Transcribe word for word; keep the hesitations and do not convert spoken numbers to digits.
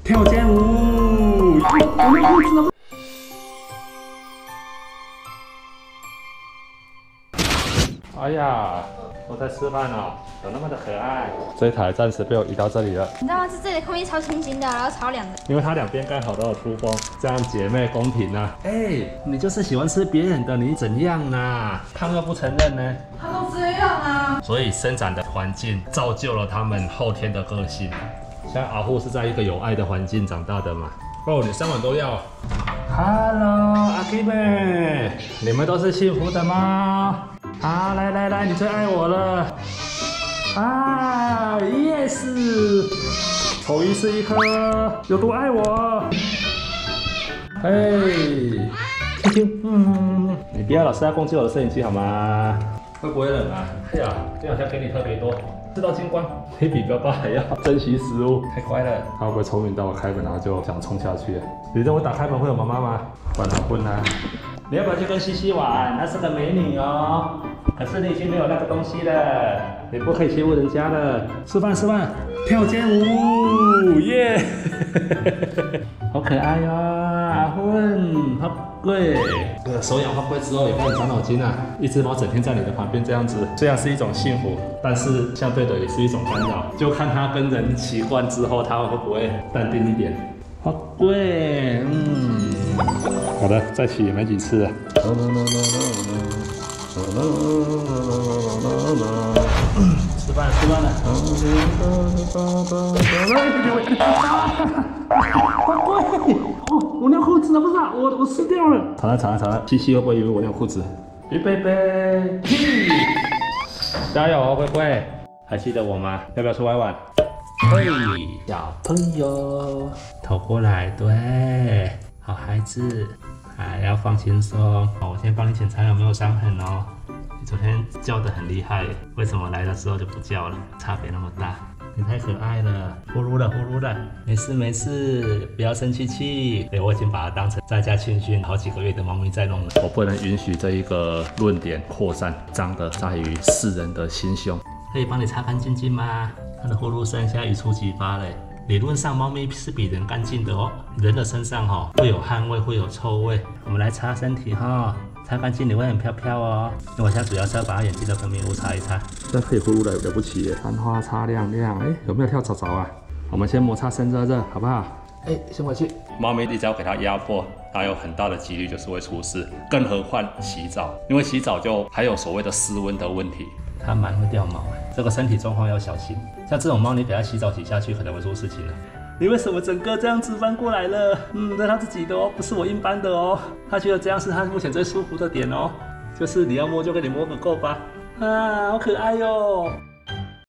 跳街舞。哎呀，我在吃饭哦，有那么的可爱。这一台暂时被我移到这里了。 你知道吗？这这里空气超清新的，然后超凉的。 因为它两边刚好都有出风，这样姐妹公平啊。哎，你就是喜欢吃别人的，你怎样呢？胖又不承认呢。 他都这样啊。 所以生长的环境造就了他们后天的个性。像阿虎是在一个有爱的环境长大的嘛。哦，你三碗都要。Hello， 阿 K 妹，你们都是幸福的吗？啊，来来来，你最爱我了。啊 ，yes， 丑一是一颗，有多爱我？哎，听听，嗯，你不要老是在攻击我的摄影机好吗？会不会冷啊？哎呀，这好像给你特别多。知道金光，你比爸爸还要珍惜食物，太乖了。他会不会聪明到我开门，然后就想冲下去？你认为打开门会有妈妈吗？管他混啊！你要不要去跟西西玩？那是个美女哦。可是你已经没有那个东西了，你不可以欺负人家了。吃饭吃饭，跳街舞，耶！好可爱哟、哦，阿混，好贵。呃，手痒会不会之后也开始长脑筋啊？一只猫整天在你的旁边这样子，虽然是一种幸福，但是相对的也是一种干扰。就看它跟人习惯之后，它会不会淡定一点。好贵，嗯。好的，再起也没几次了。吃饭吃饭了。好贵！哦，我尿裤子了，不是啊，我我湿掉了。惨了惨了惨了！西西会不会以为我尿裤子？预备备，嘿！加油哦，乖乖！还记得我吗？要不要出来玩？嘿，小朋友，头过来，对，好孩子，还要放轻松。好，我先帮你检查有没有伤痕哦。你昨天叫得很厉害，为什么来的时候就不叫了？差别那么大。你太可爱了，呼噜了呼噜了，没事没事，不要生气气。对，我已经把它当成在家庆训好几个月的猫咪在弄了。我不能允许这一个论点扩散，脏的在于世人的心胸。可以帮你擦干净净吗？它的呼噜声现在语出即发嘞。理论上，猫咪是比人干净的哦。人的身上哈、哦、会有汗味，会有臭味。我们来擦身体哈、哦。擦干净你会很飘飘哦。那我现在主要是要把它眼睛的分泌物擦一擦。这可以呼噜了，了不起耶！兰花擦亮亮，哎，有没有跳蚤蚤啊？我们先摩擦生热热，好不好？哎，先回去。猫咪你只要给它压迫，它有很大的几率就是会出事。更何况洗澡，因为洗澡就还有所谓的湿温的问题。它蛮会掉毛哎，这个身体状况要小心。像这种猫，你给它洗澡洗下去，可能会出事情了。你为什么整个这样子翻过来了？嗯，这是他自己的哦，不是我硬搬的哦。他觉得这样是他目前最舒服的点哦，就是你要摸就给你摸个够吧。啊，好可爱哟、哦。